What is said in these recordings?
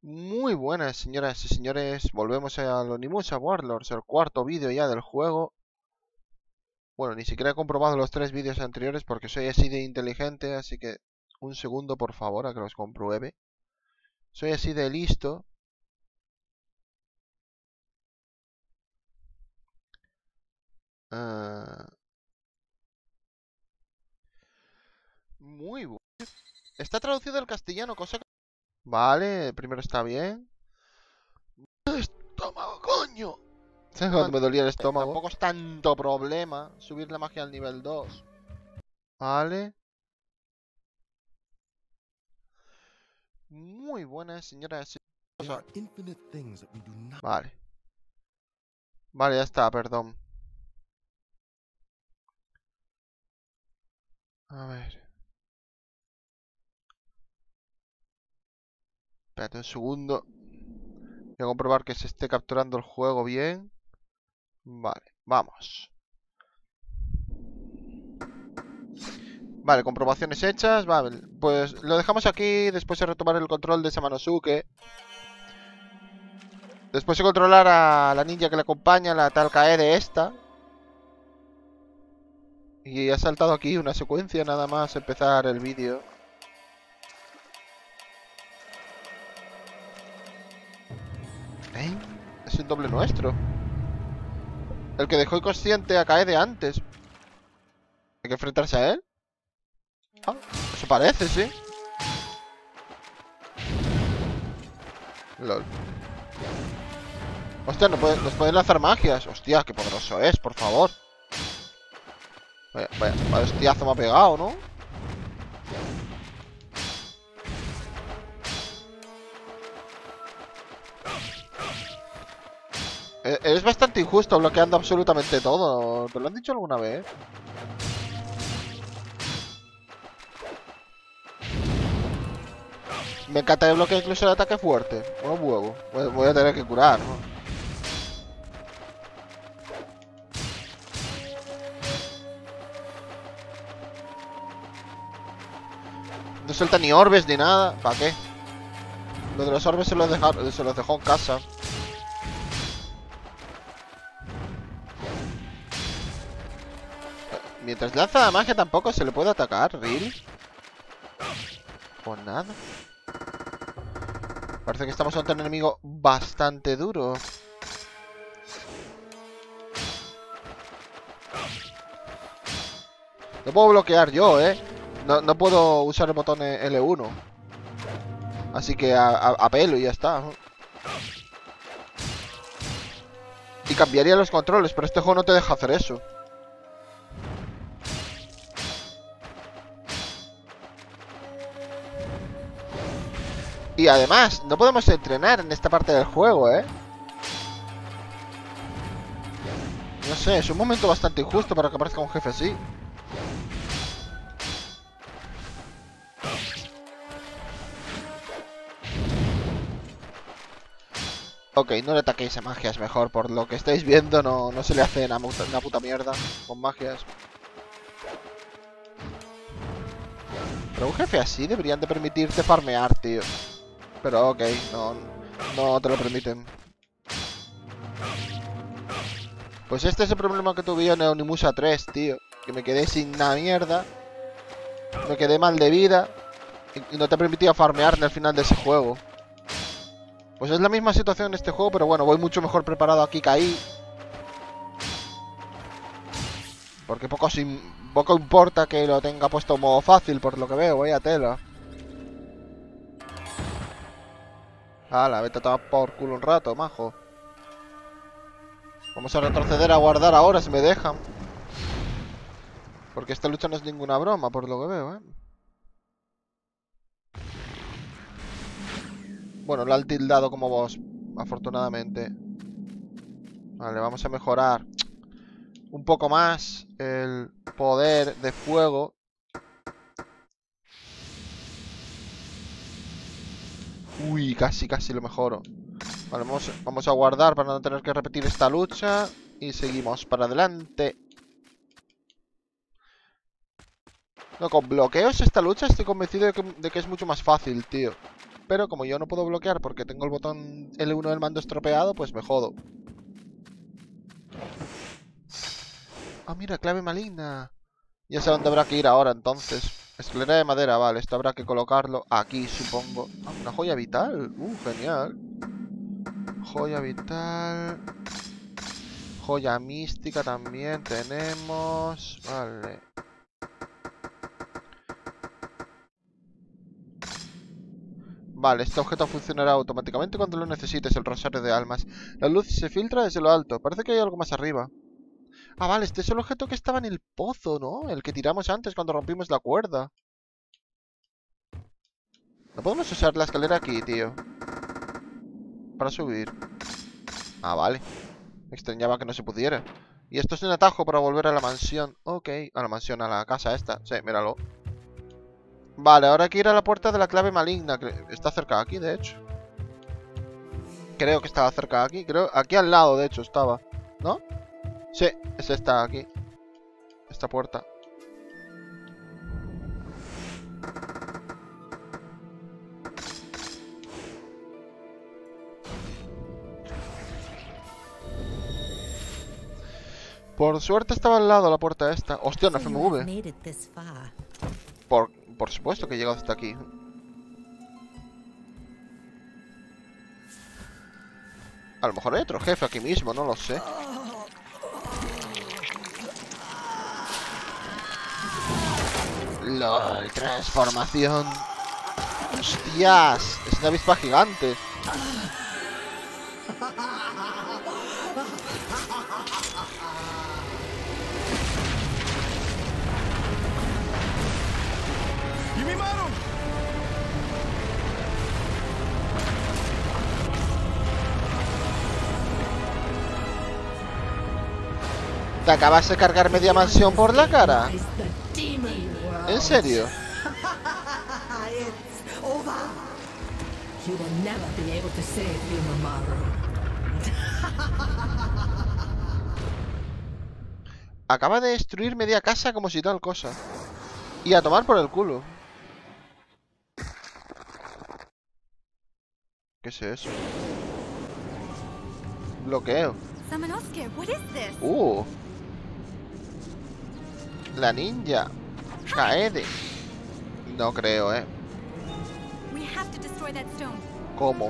Muy buenas, señoras y señores. Volvemos al Onimusha Warlords, el cuarto vídeo ya del juego. Bueno, ni siquiera he comprobado los 3 vídeos anteriores porque soy así de inteligente, así que un segundo, por favor, a que los compruebe. Soy así de listo. Muy bueno. Está traducido al castellano, cosa que... Vale, primero está bien. ¡Estómago, coño! ¿Sabes cuando me dolía el estómago? Tampoco es tanto problema subir la magia al nivel 2. Vale. Muy buenas, señoras. Vale. Vale, ya está, perdón. A ver. Espérate un segundo. Voy a comprobar que se esté capturando el juego bien. Vale, vamos. Vale, comprobaciones hechas. Vale, pues lo dejamos aquí. Después de retomar el control de Samanosuke. Después de controlar a la ninja que le acompaña, la tal Kaede esta. Y ha saltado aquí una secuencia nada más empezar el vídeo. ¿Eh? Es un doble nuestro. El que dejó inconsciente a Kaede antes. ¿Hay que enfrentarse a él? Ah, eso parece, sí. LOL. Hostia, nos pueden lanzar magias. Hostia, qué poderoso es, por favor. Vaya hostiazo me ha pegado, ¿no? Es bastante injusto bloqueando absolutamente todo. ¿Te lo han dicho alguna vez? Me encanta el bloqueo incluso el ataque fuerte. Un huevo. Voy a tener que curar, ¿no? No suelta ni orbes ni nada. ¿Para qué? Lo de los orbes se los dejó en casa. Mientras lanza la magia tampoco se le puede atacar, ¿really? Pues nada. Parece que estamos ante un enemigo bastante duro. No puedo bloquear yo, ¿eh? No puedo usar el botón L1. Así que apelo y ya está. Y cambiaría los controles, pero este juego no te deja hacer eso. Y además, no podemos entrenar en esta parte del juego, ¿eh? No sé, es un momento bastante injusto para que aparezca un jefe así. Ok, no le ataquéis a magias mejor. Por lo que estáis viendo, no se le hace una puta mierda con magias. Pero un jefe así deberían de permitirte farmear, tío. Pero ok, no te lo permiten. Pues este es el problema que tuve yo en Onimusha 3, tío. Que me quedé sin una mierda. Me quedé mal de vida. Y no te permitía farmear en el final de ese juego. Pues es la misma situación en este juego, pero bueno, voy mucho mejor preparado aquí que ahí. Porque poco importa que lo tenga puesto en modo fácil, por lo que veo, vaya tela. Hala, vete a tomar por culo un rato, majo. Vamos a retroceder a guardar ahora, si me dejan. Porque esta lucha no es ninguna broma, por lo que veo, ¿eh? Bueno, la han tildado como boss, afortunadamente. Vale, vamos a mejorar un poco más el poder de fuego. Uy, casi lo mejoro. Vale, vamos a guardar para no tener que repetir esta lucha. Y seguimos para adelante. No, con bloqueos esta lucha estoy convencido de que es mucho más fácil, tío. Pero como yo no puedo bloquear porque tengo el botón L1 del mando estropeado, pues me jodo. Ah, mira, clave maligna. Ya sé dónde habrá que ir ahora, entonces. Escalera de madera, vale. Esto habrá que colocarlo aquí, supongo. Ah, una joya vital. Genial. Joya vital. Joya mística también tenemos. Vale. Vale, este objeto funcionará automáticamente cuando lo necesites, el rosario de almas. La luz se filtra desde lo alto. Parece que hay algo más arriba. Ah, vale, este es el objeto que estaba en el pozo, ¿no? El que tiramos antes cuando rompimos la cuerda. No podemos usar la escalera aquí, tío. Para subir. Ah, vale. Me extrañaba que no se pudiera. Y esto es un atajo para volver a la mansión. Ok, a la mansión, a la casa esta. Sí, míralo. Vale, ahora hay que ir a la puerta de la clave maligna. Que está cerca de aquí, de hecho. Creo que estaba cerca de aquí. Creo aquí al lado, de hecho, estaba. ¿No? Sí, es esta aquí. Esta puerta. Por suerte estaba al lado la puerta esta. Hostia, una FMV. Por supuesto que he llegado hasta aquí. A lo mejor hay otro jefe aquí mismo, no lo sé. LOL, transformación. Hostias, es una avispa gigante. ¿Te acabas de cargar media mansión por la cara? ¿En serio? Acaba de destruir media casa como si tal cosa. Y a tomar por el culo. ¿Qué es eso? Bloqueo. La ninja. Kaede. No creo, ¿Cómo?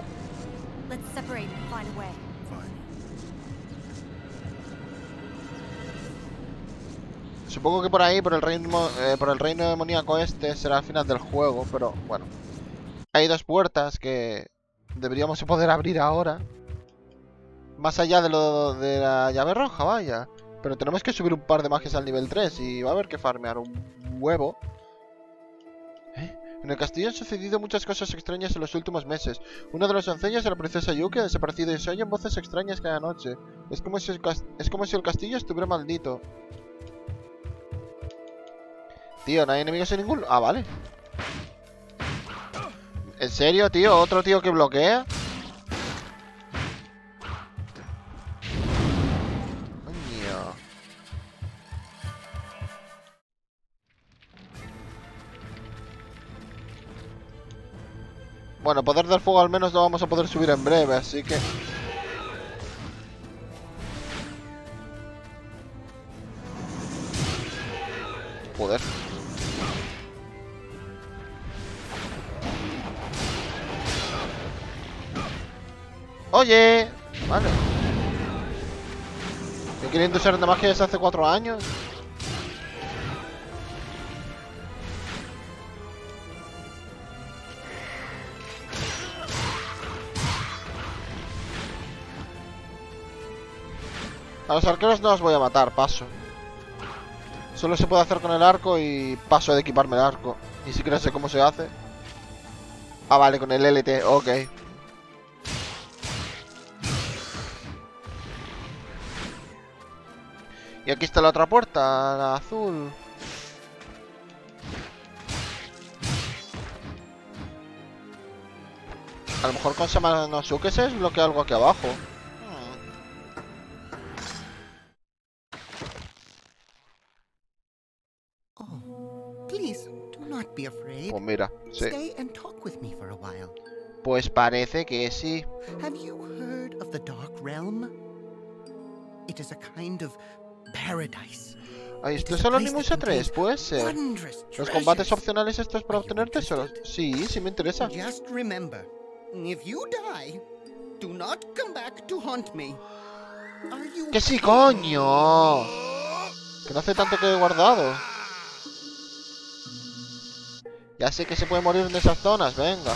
Supongo que por ahí, por el reino demoníaco este, será el final del juego, pero bueno. Hay dos puertas que deberíamos poder abrir ahora. Más allá de lo de la llave roja, vaya. Pero tenemos que subir un par de magias al nivel 3 y va a haber que farmear un huevo. En el castillo han sucedido muchas cosas extrañas en los últimos meses. Una de las doncellas de la princesa Yuki ha desaparecido y se oyen voces extrañas cada noche. Es como si el castillo estuviera maldito. Tío, ¿no hay enemigos en ningún...? Ah, vale. ¿En serio, tío? ¿Otro tío que bloquea? Coño. Bueno, poder del fuego al menos lo vamos a poder subir en breve, así que... Joder. Oye. Vale. ¿Me quieren usar una magia desde hace 4 años? A los arqueros no los voy a matar, paso. Solo se puede hacer con el arco y paso de equiparme el arco. Ni siquiera sé cómo se hace. Ah, vale, con el LT, ok. Y aquí está la otra puerta, la azul. A lo mejor con Samanosuke se desbloquea algo aquí abajo. Pues mira, sí. Stay and talk with me for a while. Pues parece que sí. Have you heard of the Dark Realm? It is a kind of paradise. Ay, ¿esto es el Onimusha 3? Puede ser. ¿Los combates opcionales estos para obtener tesoros? Sí, sí me interesa. Just remember, if you die, do not come back to haunt me. Are you... ¡Que sí, coño! Que no hace tanto que he guardado. Ya sé que se puede morir en esas zonas, venga.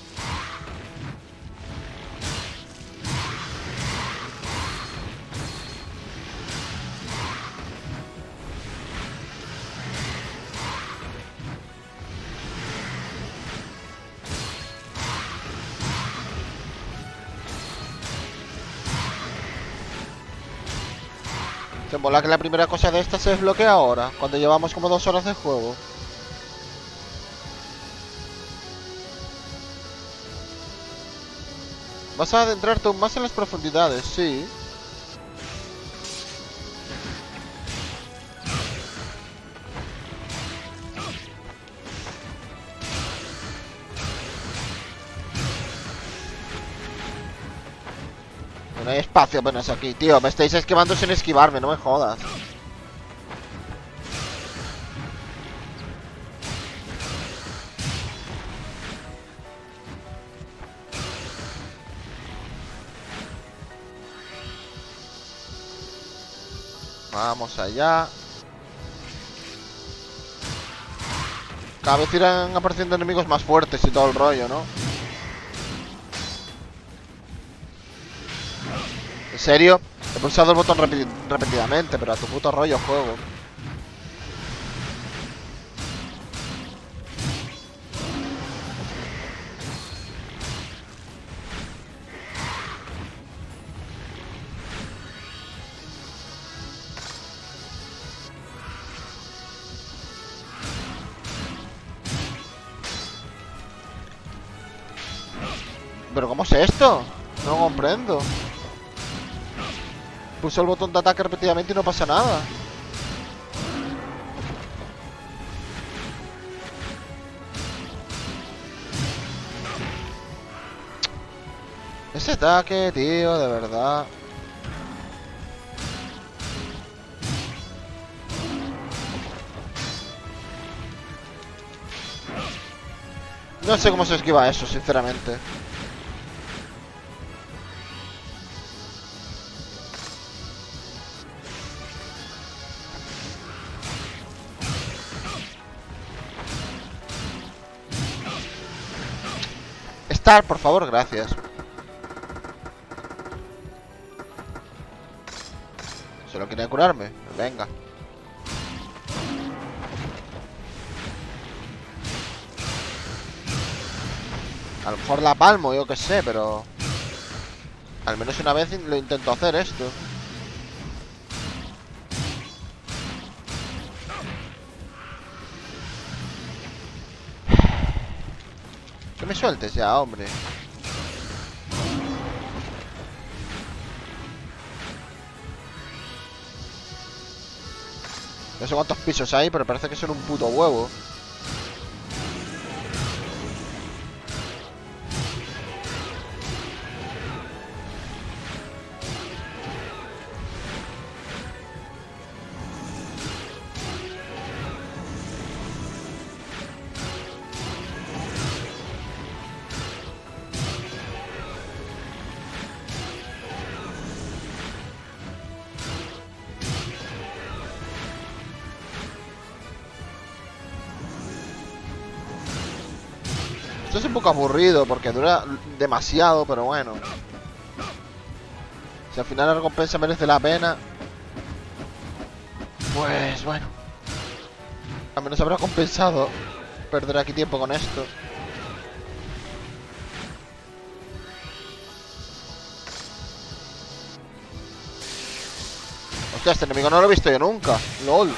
Se mola que la primera cosa de esta se desbloquea ahora, cuando llevamos como 2 horas de juego. Vas a adentrarte aún más en las profundidades, sí. No hay espacio apenas aquí, tío. Me estáis esquivando sin esquivarme, no me jodas. Vamos allá. Cada vez irán apareciendo enemigos más fuertes y todo el rollo, ¿no? ¿En serio? He pulsado el botón repetidamente, pero a tu puto rollo juego. ¿Pero cómo es esto? No comprendo. Pulso el botón de ataque repetidamente y no pasa nada. Ese ataque, tío, de verdad. No sé cómo se esquiva eso, sinceramente. Star, por favor, gracias. Solo quería curarme. Venga. A lo mejor la palmo, yo qué sé, pero... al menos una vez lo intento hacer esto. Que me sueltes ya, hombre. No sé cuántos pisos hay, pero parece que son un puto huevo. Esto es un poco aburrido porque dura demasiado, pero bueno. Si al final la recompensa merece la pena, pues bueno. Al menos habrá compensado perder aquí tiempo con esto. Hostia, este enemigo no lo he visto yo nunca. LOL.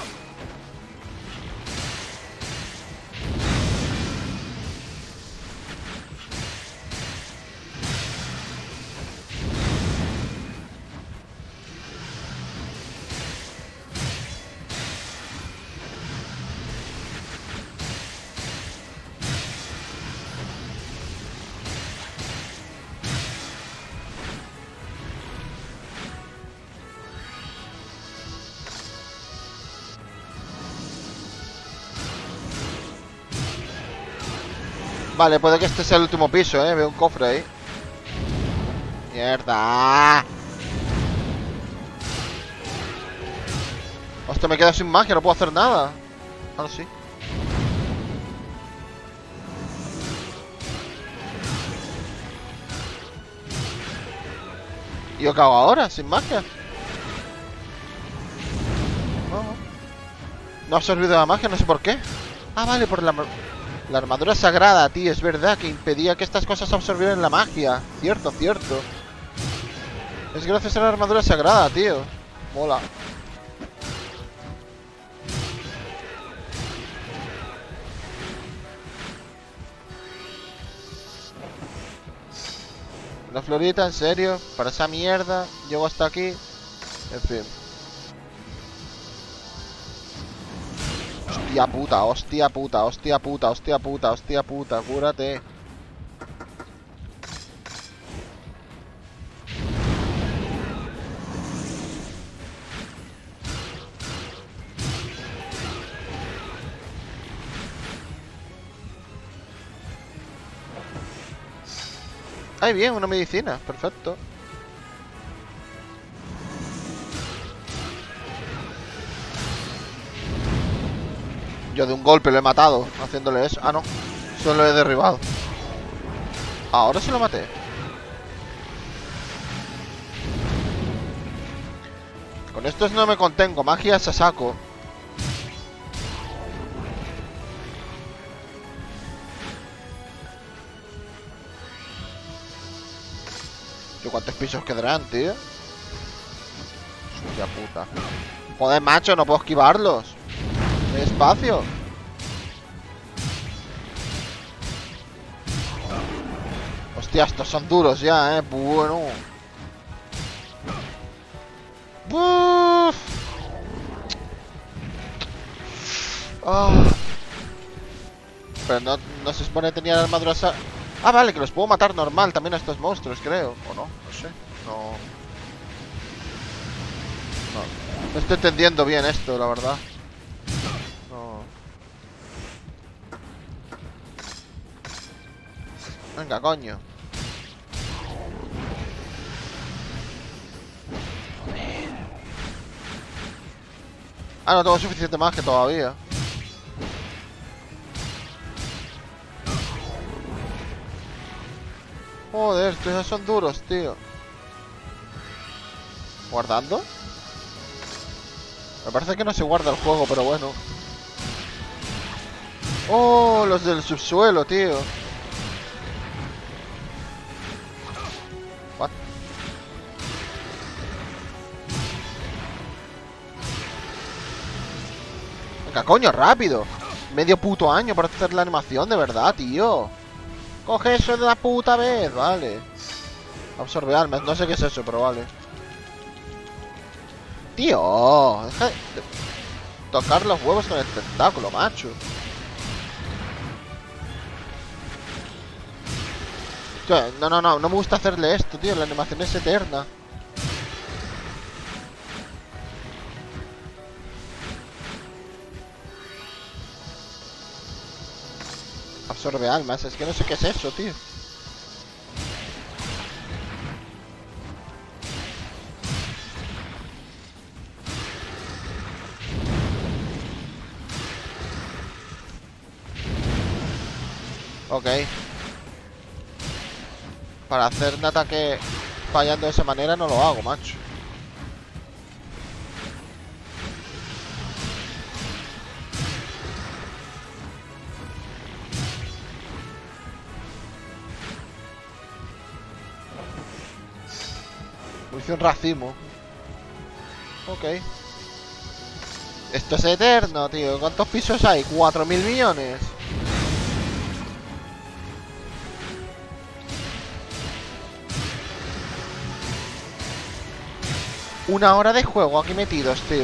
Vale, puede que este sea el último piso, veo un cofre ahí. ¡Mierda! Hostia, me quedo sin magia, no puedo hacer nada. Ahora sí. ¿Y yo qué hago ahora? Sin magia. No ha absorbido la magia, no sé por qué. Ah, vale, por la armadura sagrada, tío. Es verdad que impedía que estas cosas absorbieran la magia. Cierto, cierto. Es gracias a la armadura sagrada, tío. Mola. Una florita, en serio. Para esa mierda. Llego hasta aquí. En fin. Hostia puta, hostia puta, hostia puta, hostia puta, hostia puta. Cúrate. Ay, bien, una medicina. Perfecto. Yo de un golpe lo he matado haciéndole eso. Ah, no. Solo lo he derribado. Ahora sí lo maté. Con estos no me contengo. Magia se saco. Yo, ¿cuántos pisos quedarán, tío? Hostia puta. Joder, macho, no puedo esquivarlos. Espacio. Hostia, estos son duros ya, bueno. ¡Buf! Oh. Pero no se supone que tenía la armadura. Ah, vale, que los puedo matar normal también a estos monstruos, creo. O no, no sé. No. No estoy entendiendo bien esto, la verdad. No. Venga, coño. Ah, no tengo suficiente magia todavía. Joder, estos son duros, tío. ¿Guardando? Me parece que no se guarda el juego, pero bueno. Oh, los del subsuelo, tío. What? Venga, coño, rápido. Medio puto año para hacer la animación, de verdad, tío. Coge eso de la puta vez, vale. Absorbe almas, no sé qué es eso, pero vale. Tío, deja de tocar los huevos con el tentáculo, macho. Tío, no me gusta hacerle esto, tío. La animación es eterna. Absorbe almas, es que no sé qué es eso, tío. Ok. Para hacer un ataque fallando de esa manera no lo hago, macho. Munición racimo. Ok. Esto es eterno, tío. ¿Cuántos pisos hay? 4.000 millones. Una hora de juego aquí metidos, tío.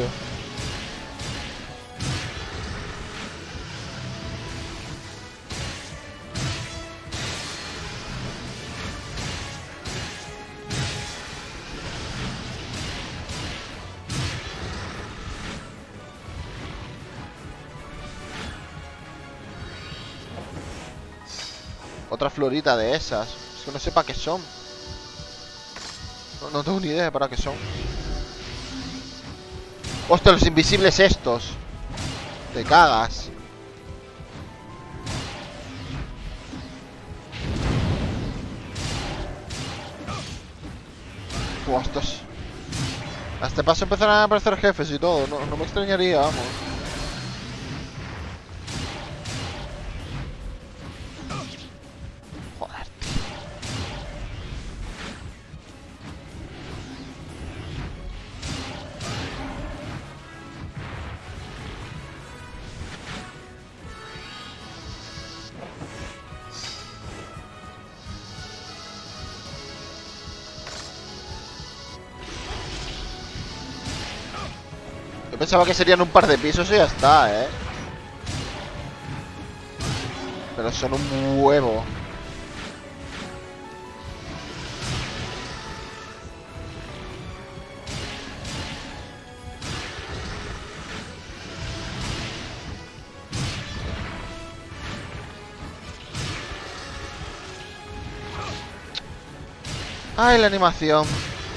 Otra florita de esas. Es que no sé para qué son. No tengo ni idea de para qué son. ¡Hostia, los invisibles estos! Te cagas. Buah, estos... A este paso empezarán a aparecer jefes y todo. No me extrañaría, vamos. Joder, tío. Yo pensaba que serían un par de pisos y ya está, ¿eh? Pero son un huevo. Ay, la animación.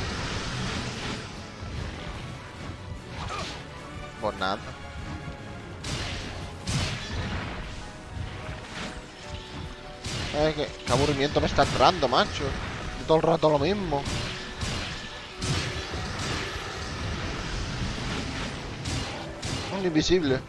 Por nada. Ay, qué aburrimiento me está entrando, macho. Todo el rato lo mismo. Un invisible.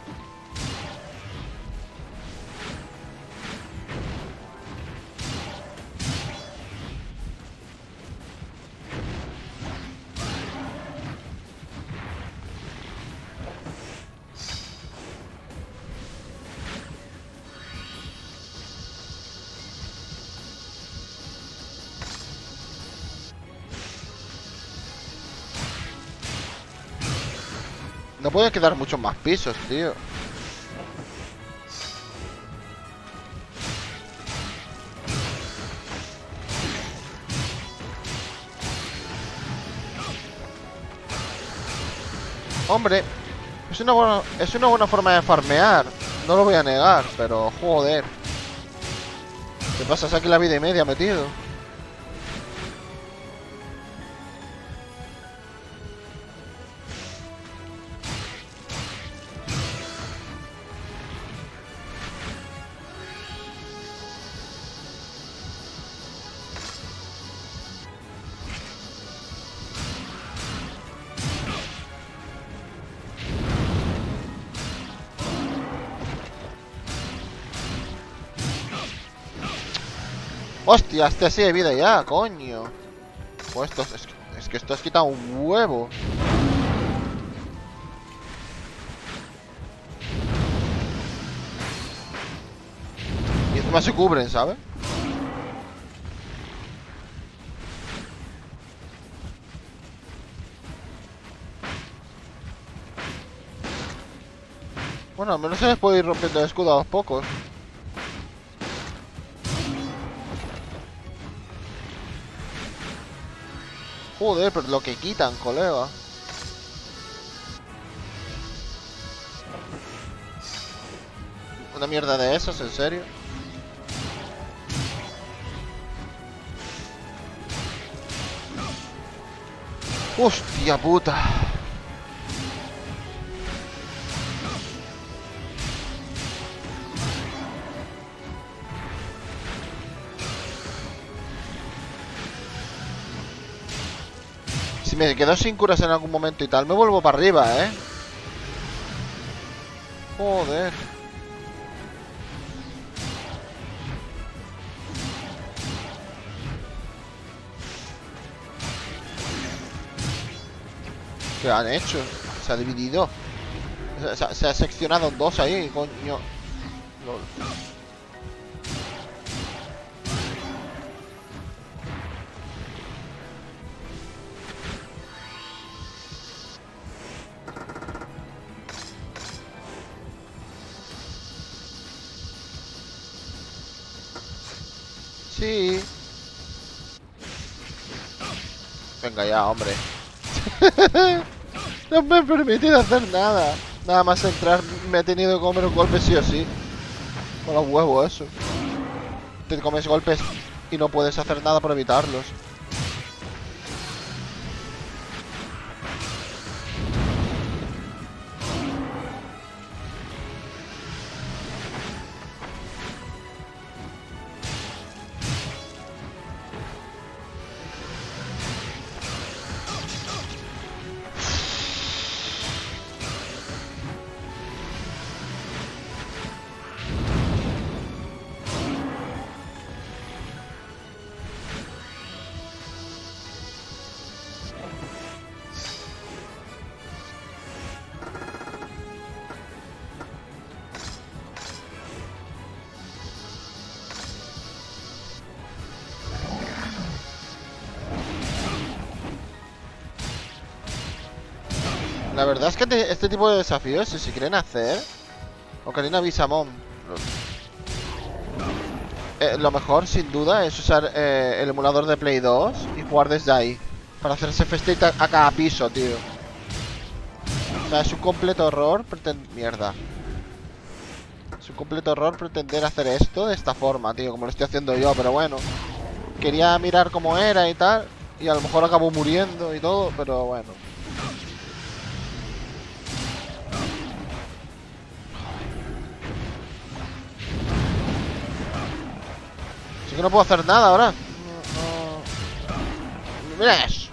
No pueden quedar muchos más pisos, tío. Hombre, es una buena forma de farmear. No lo voy a negar, pero joder. ¿Qué pasas aquí la vida y media metido? Hostia, este así de vida ya, coño. Pues esto, es que esto has quitado un huevo. Y encima se cubren, ¿sabes? Bueno, al menos se les puede ir rompiendo el escudo a los pocos. Joder, pero lo que quitan, colega. Una mierda de esas, ¿en serio? Hostia puta. Si me quedo sin curas en algún momento y tal, me vuelvo para arriba, ¿eh? Joder. ¿Qué han hecho? Se ha dividido. Se ha seccionado en dos ahí, coño. Lol. Sí. Venga ya, hombre. No me he permitido hacer nada. Nada más entrar me he tenido que comer un golpe sí o sí. Con los huevos eso. te comes golpes y no puedes hacer nada por evitarlos. La verdad es que este tipo de desafíos, si se quieren hacer, Ocarina of Time, lo mejor, sin duda, es usar el emulador de Play 2 y jugar desde ahí. Para hacerse festate a cada piso, tío. O sea, es un completo error mierda. Es un completo error pretender hacer esto de esta forma, tío, como lo estoy haciendo yo, pero bueno. Quería mirar cómo era y tal, y a lo mejor acabó muriendo y todo, pero bueno. Así que no puedo hacer nada ahora. Mira eso.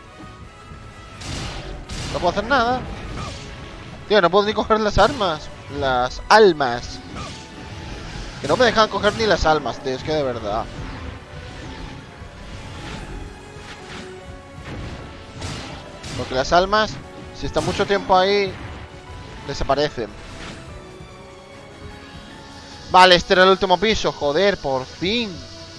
No puedo hacer nada. Tío, no puedo ni coger las armas. Las almas. Que no me dejan coger ni las almas, tío. Es que de verdad. Porque las almas, si están mucho tiempo ahí, desaparecen. Vale, este era el último piso. Joder, por fin.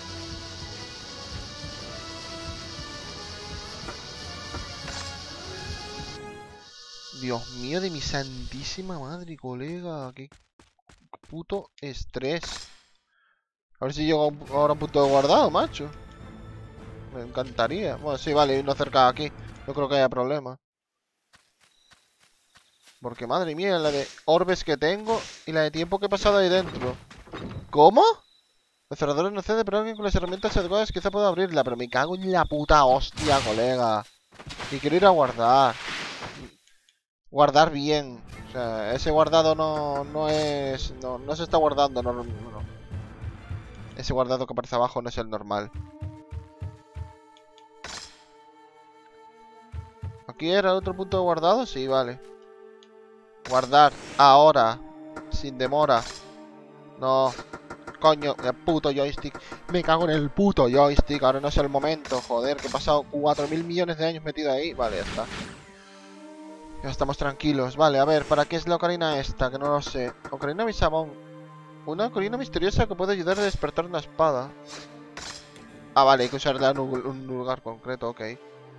Dios mío de mi santísima madre, colega. Qué puto estrés. A ver si llego ahora a un punto de guardado, macho. Me encantaría. Bueno, sí, vale, irnos cerca de aquí. No creo que haya problema. Porque madre mía, la de orbes que tengo y la de tiempo que he pasado ahí dentro. ¿Cómo? El cerrador no cede, pero alguien con las herramientas adecuadas quizá pueda abrirla. Pero me cago en la puta hostia, colega. Y quiero ir a guardar. Guardar bien. O sea, ese guardado no es... No se está guardando, no. Ese guardado que aparece abajo no es el normal. ¿Aquí era otro punto de guardado? Sí, vale. Guardar. Ahora. Sin demora. No. Coño, el puto joystick. Me cago en el puto joystick. Ahora no es el momento, joder. Que he pasado 4.000 millones de años metido ahí. Vale, ya está. Ya estamos tranquilos. Vale, a ver, ¿para qué es la ocarina esta? Que no lo sé. Ocarina of Time. Una ocarina misteriosa que puede ayudar a despertar una espada. Ah, vale, hay que usarla en un lugar concreto, ok.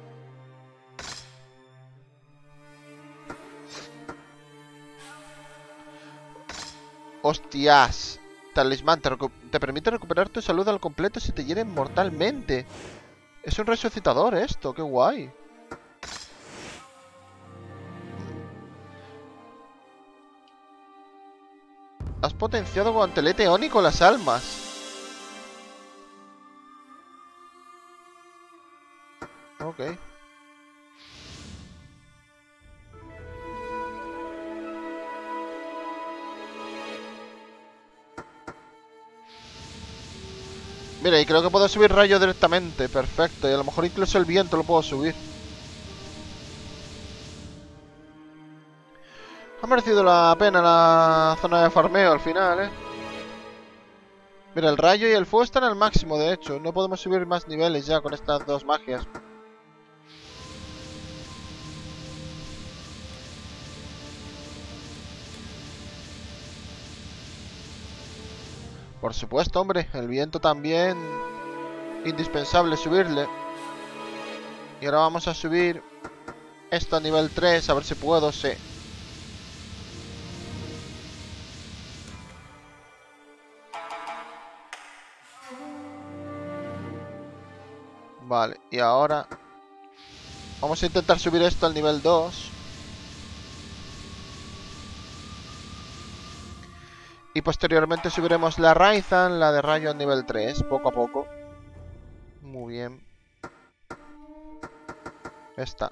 Hostias. Talismán, te permite recuperar tu salud al completo si te hieren mortalmente. Es un resucitador esto, qué guay. Has potenciado guantelete ónico las almas. Ok. Mira, y creo que puedo subir rayo directamente. Perfecto, y a lo mejor incluso el viento lo puedo subir. Ha merecido la pena la zona de farmeo al final, Mira, el rayo y el fuego están al máximo, de hecho. No podemos subir más niveles ya con estas dos magias. Por supuesto, hombre. El viento también. Indispensable subirle. Y ahora vamos a subir esto a nivel 3. A ver si puedo, sí. Vale, y ahora vamos a intentar subir esto al nivel 2. Y posteriormente subiremos la Raizan, la de rayo a nivel 3, poco a poco. Muy bien. Esta.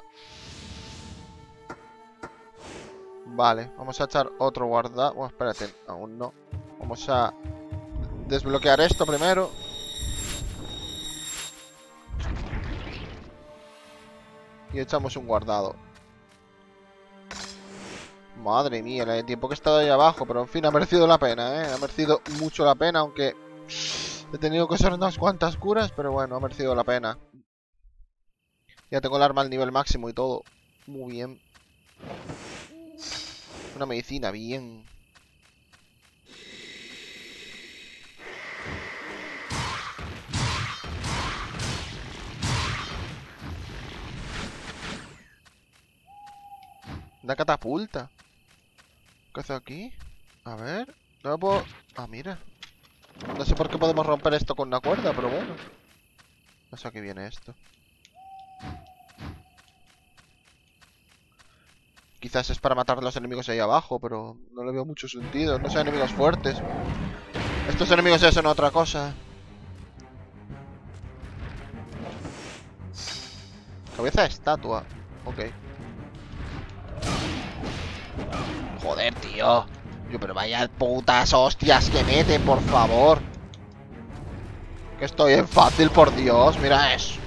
Vale, vamos a echar otro guarda... Bueno, espérate, aún no. Vamos a desbloquear esto primero. Y echamos un guardado. Madre mía, el tiempo que he estado ahí abajo. Pero en fin, ha merecido la pena, ¿eh? Ha merecido mucho la pena, aunque he tenido que usar unas cuantas curas. Pero bueno, ha merecido la pena. Ya tengo el arma al nivel máximo y todo. Muy bien. Una medicina, bien. Una catapulta. ¿Qué hace aquí? A ver. No me puedo... Ah, mira. No sé por qué podemos romper esto con una cuerda, pero bueno. No sé a qué viene esto. Quizás es para matar a los enemigos ahí abajo, pero no le veo mucho sentido. No son enemigos fuertes. Estos enemigos ya son otra cosa. Cabeza de estatua. Ok. Joder, tío. Yo, pero vaya putas hostias que meten, por favor. Que estoy en fácil, por Dios. Mira eso.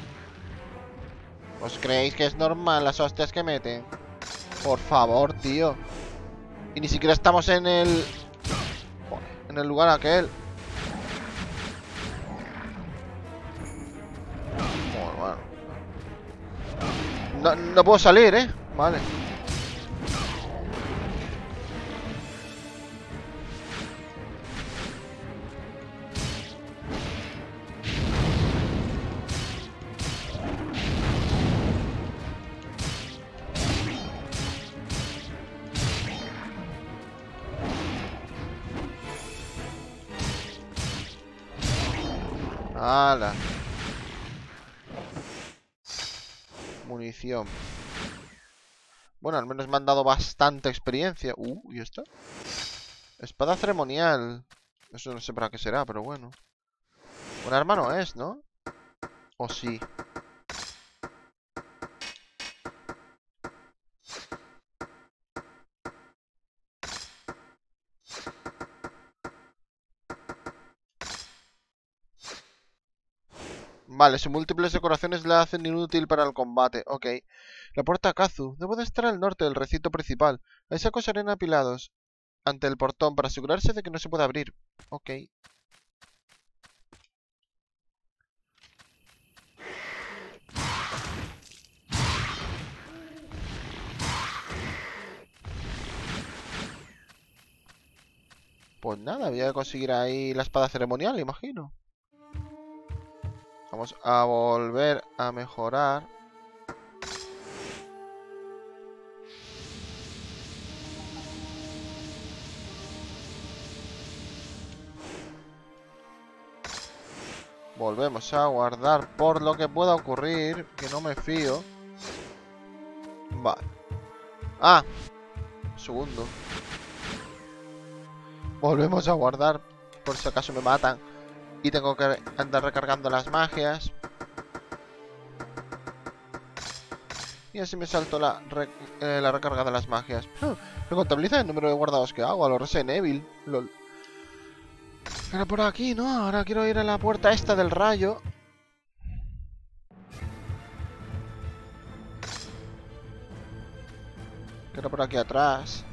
¿Os creéis que es normal las hostias que meten? Por favor, tío. Y ni siquiera estamos en el... en el lugar aquel. Bueno. No puedo salir, ¿eh? Vale. ¡Hala! Munición. Bueno, al menos me han dado bastante experiencia. ¿Y esta? Espada ceremonial. Eso no sé para qué será, pero bueno. Un arma no es, ¿no? ¿O sí? Vale, sus múltiples decoraciones la hacen inútil para el combate. Ok. La puerta Kazu. Debo de estar al norte del recinto principal. Hay sacos de arena apilados ante el portón para asegurarse de que no se puede abrir. Ok. Pues nada, voy a conseguir ahí la espada ceremonial, imagino. Vamos a volver a mejorar. Volvemos a guardar por lo que pueda ocurrir, que no me fío. Vale. Ah, segundo. Volvemos a guardar por si acaso me matan y tengo que andar recargando las magias. Y así me salto la recarga de las magias. Me contabiliza el número de guardados que hago a los Resident Evil. Lol. Era por aquí, ¿no? Ahora quiero ir a la puerta esta del rayo. Que era por aquí atrás.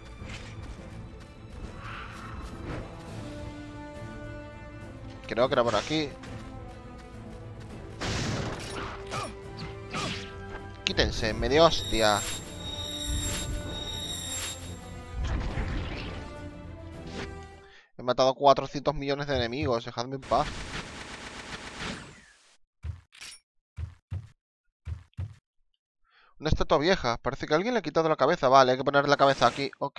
Creo que era por aquí. Quítense, medio hostia. He matado 400 millones de enemigos, dejadme en paz. Una estatua vieja, parece que alguien le ha quitado la cabeza. Vale, hay que poner la cabeza aquí, ok.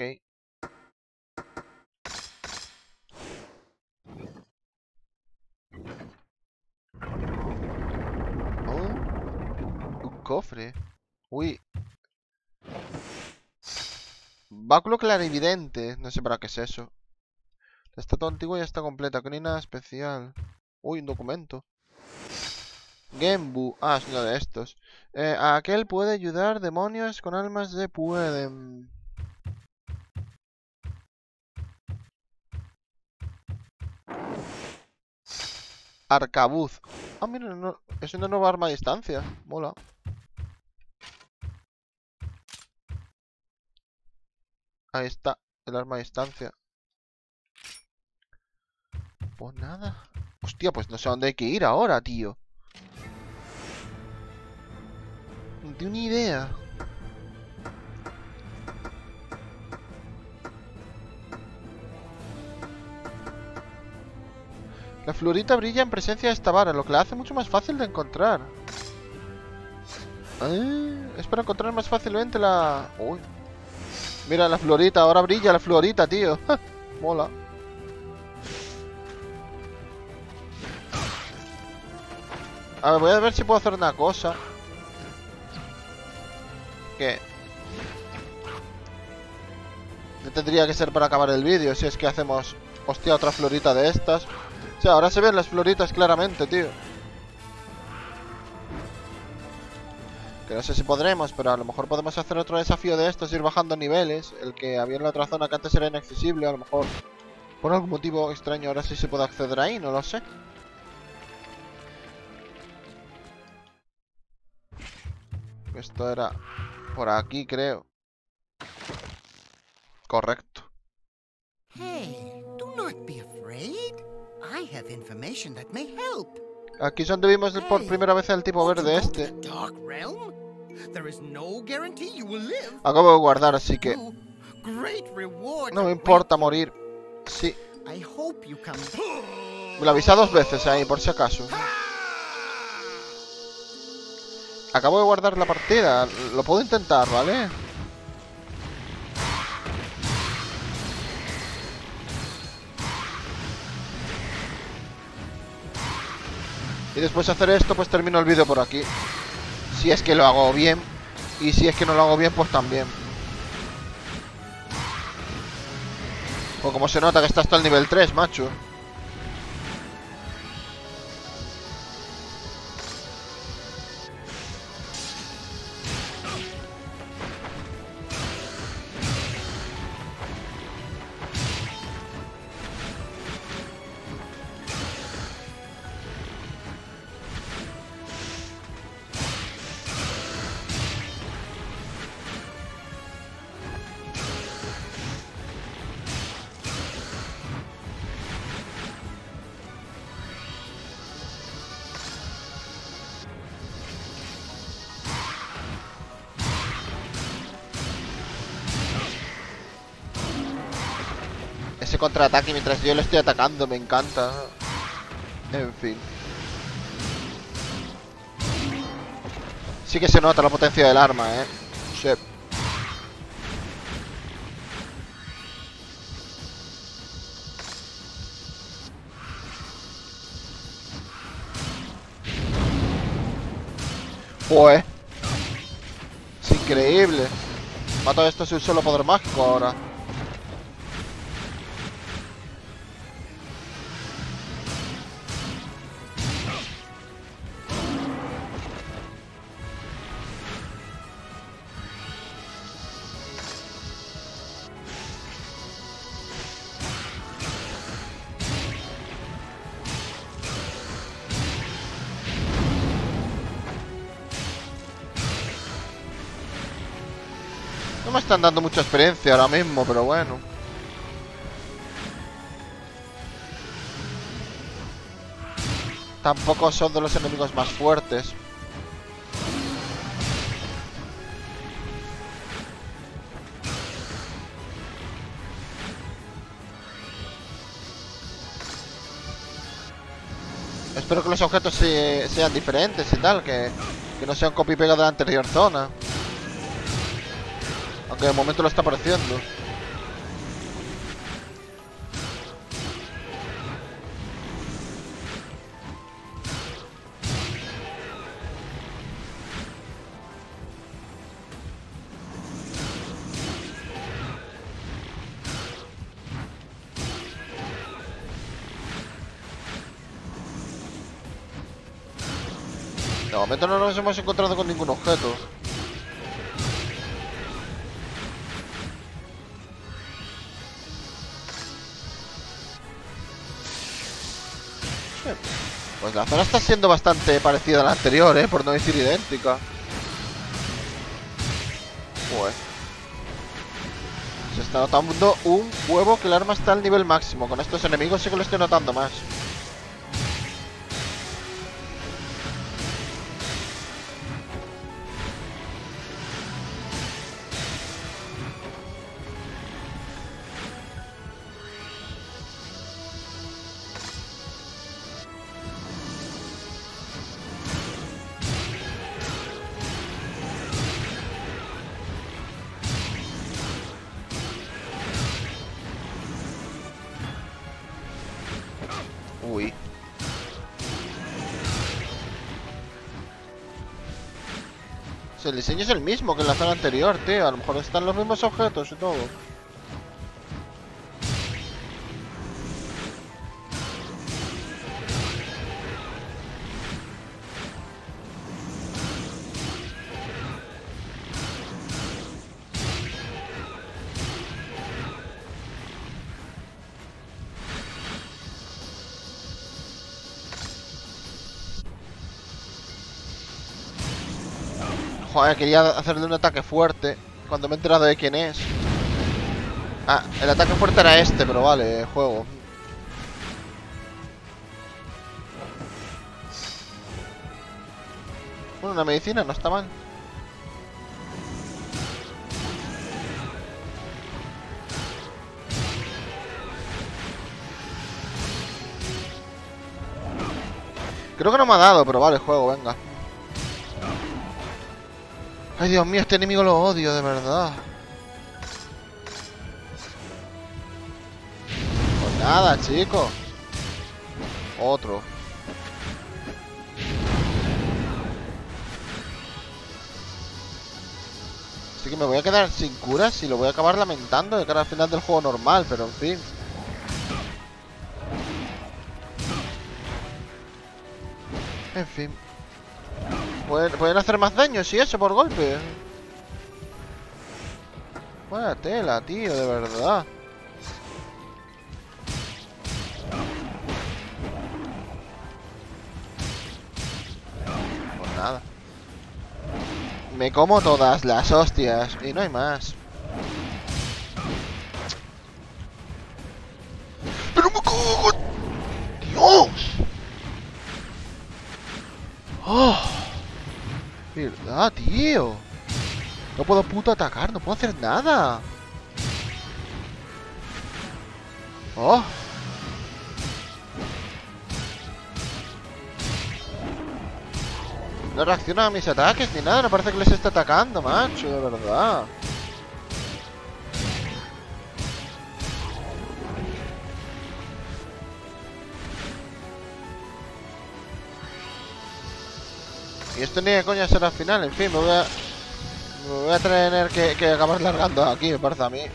Oh, un cofre. Uy. Báculo clarividente, no sé para qué es eso. Estatua antigua ya está completa, que no hay nada especial. Uy, un documento. Genbu. Ah, es uno de estos. Aquel puede ayudar demonios con almas de pueden. Arcabuz. Ah, mira, es una nueva arma a distancia. Mola. Ahí está, el arma a distancia. Pues nada. Hostia, pues no sé a dónde hay que ir ahora, tío. No tengo ni idea. La florita brilla en presencia de esta vara, lo que la hace mucho más fácil de encontrar. Es para encontrar más fácilmente la... Uy. Mira la florita, ahora brilla la florita, tío. Mola. A ver, voy a ver si puedo hacer una cosa. Que... no tendría que ser para acabar el vídeo, si es que hacemos... Hostia, otra florita de estas. O sea, ahora se ven las floritas claramente, tío. Que no sé si podremos, pero a lo mejor podemos hacer otro desafío de estos, ir bajando niveles. El que había en la otra zona que antes era inaccesible, a lo mejor por algún motivo extraño ahora sí se puede acceder ahí, no lo sé. Esto era por aquí, creo. Correcto. Hey, do not be afraid. I have information that may help. Aquí es donde vimos por primera vez el tipo verde este. Acabo de guardar, así que no me importa morir. Sí. Me lo avisa 2 veces ahí, por si acaso. Acabo de guardar la partida. Lo puedo intentar, ¿vale? Y después de hacer esto, pues termino el vídeo por aquí. Si es que lo hago bien. Y si es que no lo hago bien, pues también. O como se nota que está hasta el nivel 3, macho. Ese contraataque mientras yo lo estoy atacando me encanta. En fin. Sí que se nota la potencia del arma, Sí. Pues es increíble. Mato a esto sin un solo poder mágico ahora. No me están dando mucha experiencia ahora mismo, pero bueno. Tampoco son de los enemigos más fuertes. Espero que los objetos sean diferentes y tal, que no sean copy-pega de la anterior zona. Aunque de momento lo está pareciendo. De momento no nos hemos encontrado con ningún objeto. Pues la zona está siendo bastante parecida a la anterior, por no decir idéntica. Pues se está notando un huevo que el arma está al nivel máximo. Con estos enemigos sí que lo estoy notando más. Uy. El diseño es el mismo que en la zona anterior, tío. A lo mejor están los mismos objetos y todo. Joder, quería hacerle un ataque fuerte cuando me he enterado de quién es. Ah, el ataque fuerte era este, pero vale, juego. Bueno, una medicina no está mal. Creo que no me ha dado, pero vale, juego, venga. Ay, Dios mío, este enemigo lo odio, de verdad. Pues nada, chicos. Otro. Así que me voy a quedar sin curas y lo voy a acabar lamentando de cara al final del juego normal, pero en fin. En fin. Pueden hacer más daño si eso por golpe. Buena tela, tío, de verdad. Pues nada. Me como todas las hostias y no hay más. ¡Pero me cago! ¡Dios! ¡Oh! ¿Verdad, tío? No puedo puto atacar, no puedo hacer nada. ¡Oh! No reacciona a mis ataques ni nada, no parece que les esté atacando, macho, de verdad. Y esto ni de coña será el final, en fin, me voy a tener que acabar largando aquí, me parece a mí.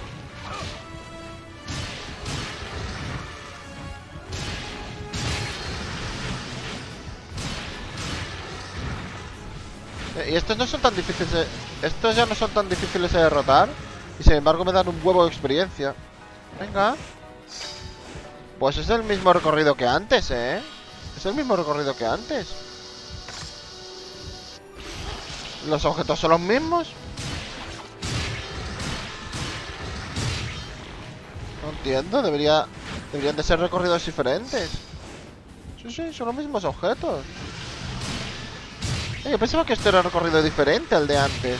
Y estos no son tan difíciles estos ya no son tan difíciles de derrotar. Y sin embargo me dan un huevo de experiencia. Venga. Pues es el mismo recorrido que antes, ¿eh? Es el mismo recorrido que antes. ¿Los objetos son los mismos? No entiendo, deberían de ser recorridos diferentes. Sí, son los mismos objetos. Yo pensaba que esto era un recorrido diferente al de antes.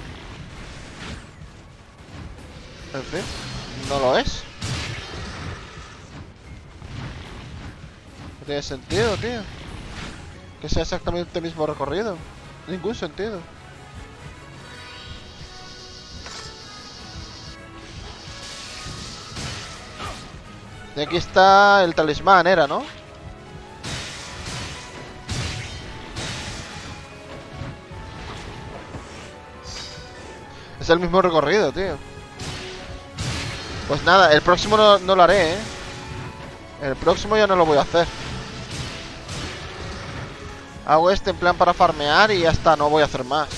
En fin, no lo es. No tiene sentido, tío. Que sea exactamente el mismo recorrido. Ningún sentido. Y aquí está el talismán, era, ¿no? Es el mismo recorrido, tío. Pues nada, el próximo no lo haré, ¿eh? El próximo ya no lo voy a hacer. Hago este en plan para farmear y ya está, no voy a hacer más.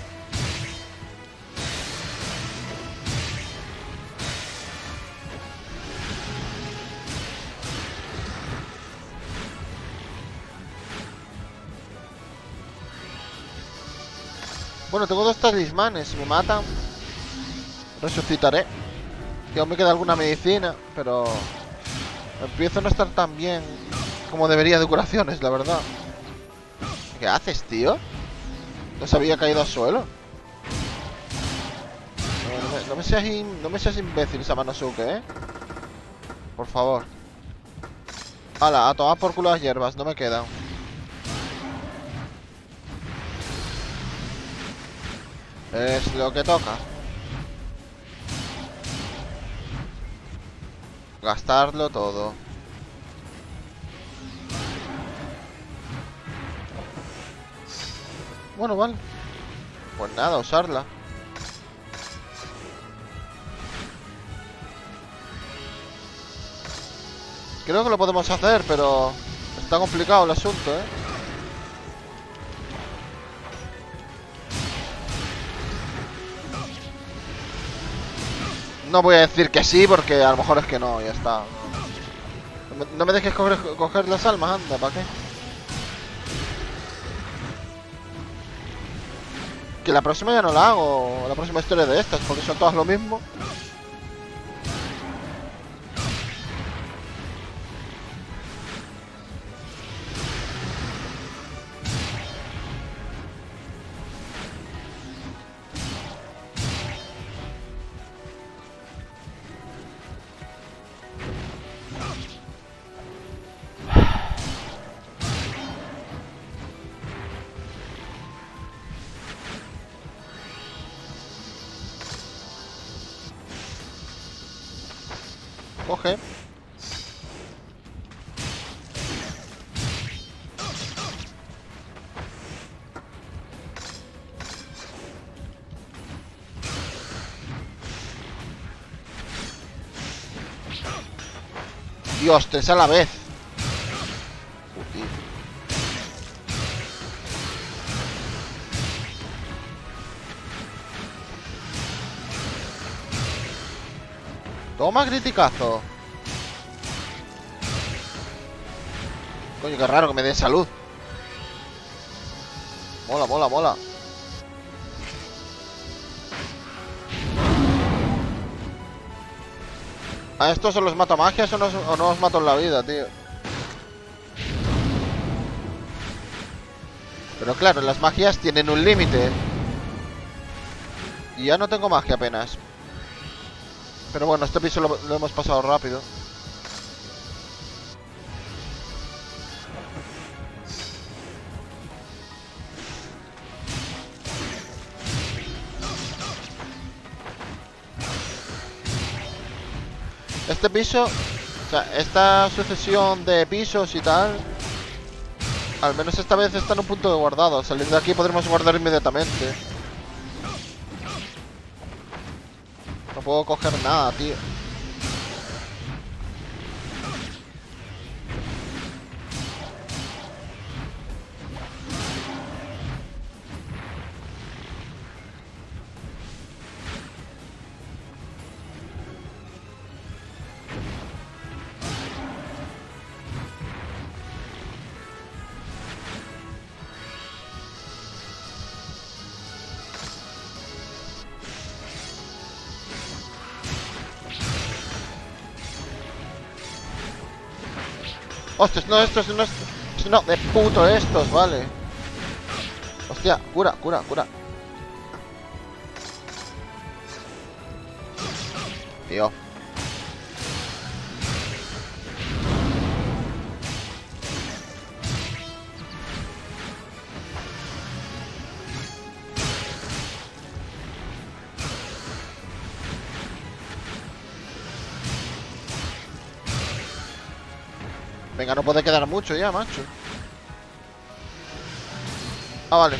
Bueno, tengo 2 talismanes. Si me matan, resucitaré. Y aún me queda alguna medicina, pero empiezo a no estar tan bien como debería de curaciones, la verdad. ¿Qué haces, tío? No se había caído al suelo. No me seas imbécil, Samanosuke, ¿eh? Por favor. Hala, a tomar por culo las hierbas, no me quedan. Es lo que toca. Gastarlo todo. Bueno, vale. Pues nada, usarla. Creo que lo podemos hacer, pero está complicado el asunto, ¿eh? No voy a decir que sí, porque a lo mejor es que no, ya está. No me dejes coger las almas, anda, ¿para qué? Que la próxima ya no la hago, la próxima historia de estas, porque son todas lo mismo. Coge. Dios, 3 a la vez. Toma criticazo. Coño, qué raro que me den salud. Mola, mola, mola. ¿A estos os los mato a magias o no os mato en la vida, tío? Pero claro, las magias tienen un límite. Y ya no tengo magia apenas. Pero bueno, este piso lo hemos pasado rápido. Este piso, o sea, esta sucesión de pisos y tal, al menos esta vez está en un punto de guardado. Saliendo de aquí podremos guardar inmediatamente. No puedo coger nada, tío. Hostias, no, estos no, de puto estos, vale. Hostia, cura, cura, cura. Tío. Venga, no puede quedar mucho ya, macho. Ah, vale.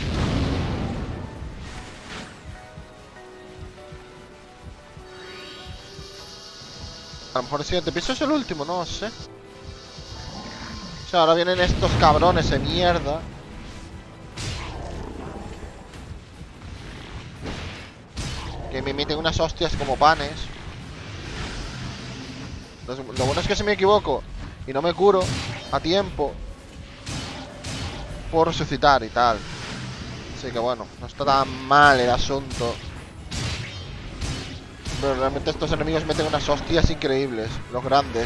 A lo mejor el siguiente piso es el último, no sé. O sea, ahora vienen estos cabrones de mierda. Que me meten unas hostias como panes. Lo bueno es que si me equivoco y no me curo a tiempo, puedo resucitar y tal. Así que bueno, no está tan mal el asunto. Pero realmente estos enemigos meten unas hostias increíbles, los grandes.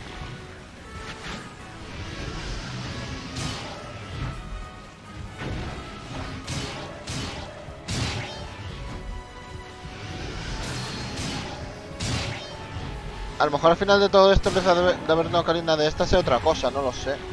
A lo mejor al final de todo esto, en vez de haber una ocarina de esta, sea otra cosa, no lo sé.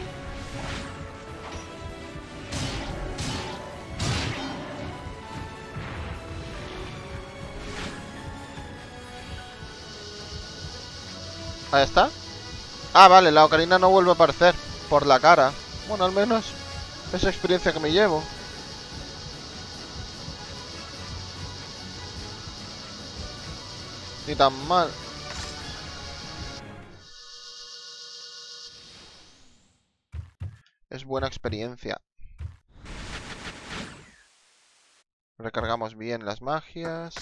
Ahí está. Ah, vale, la ocarina no vuelve a aparecer por la cara. Bueno, al menos esa experiencia que me llevo. Ni tan mal. Es buena experiencia. Recargamos bien las magias.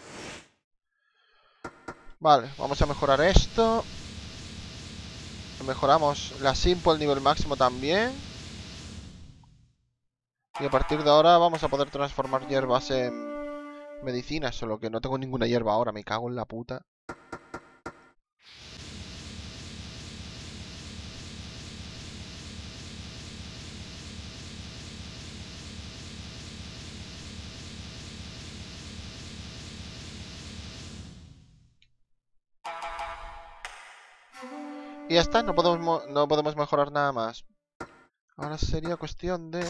Vale, vamos a mejorar esto. Mejoramos la Simple al nivel máximo también. Y a partir de ahora vamos a poder transformar hierbas en medicinas. Solo que no tengo ninguna hierba ahora, me cago en la puta. Y ya está, no podemos mejorar nada más. Ahora sería cuestión de...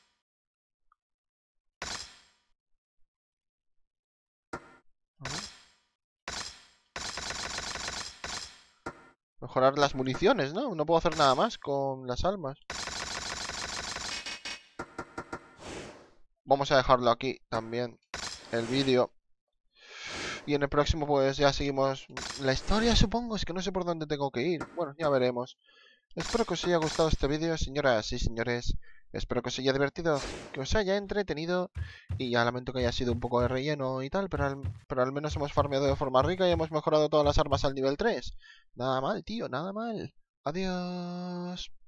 mejorar las municiones, ¿no? No puedo hacer nada más con las almas. Vamos a dejarlo aquí también, el vídeo. Y en el próximo pues ya seguimos la historia, supongo. Es que no sé por dónde tengo que ir. Bueno, ya veremos. Espero que os haya gustado este vídeo, señoras y señores. Espero que os haya divertido, que os haya entretenido. Y ya lamento que haya sido un poco de relleno y tal, pero al menos hemos farmeado de forma rica y hemos mejorado todas las armas al nivel 3. Nada mal, tío, nada mal. Adiós.